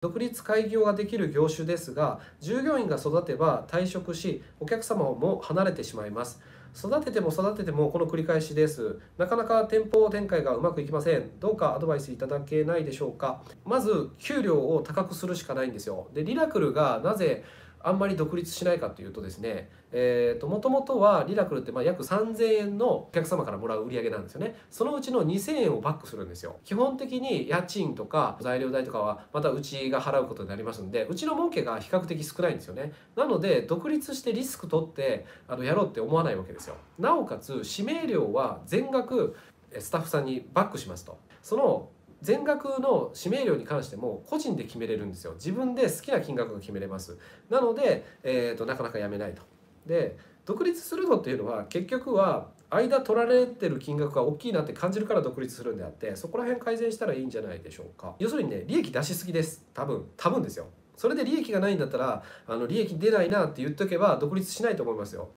独立開業ができる業種ですが、従業員が育てば退職し、お客様も離れてしまいます。育てても育ててもこの繰り返しです。なかなか店舗展開がうまくいきません。どうかアドバイスいただけないでしょうか。まず、給料を高くするしかないんですよ。で、リラクルがなぜあんまり独立しないかというとですね、もともとはリラクルって約3000円のお客様からもらう売り上げなんですよね。そのうちの2000円をバックするんですよ。基本的に家賃とか材料代とかはまたうちが払うことになりますので、うちの儲けが比較的少ないんですよね。なので、独立してリスク取ってやろうって思わないわけですよ。なおかつ、指名料は全額スタッフさんにバックしますと。その全額の指名料に関しても個人で決めれるんですよ。自分で好きな金額が決めれます。なので、なかなかやめないと。で、独立するのっていうのは結局は間取られてる金額が大きいなって感じるから独立するんであって、そこら辺改善したらいいんじゃないでしょうか。要するにね、利益出しすぎです。多分ですよ。それで利益がないんだったら利益出ないなって言っとけば独立しないと思いますよ。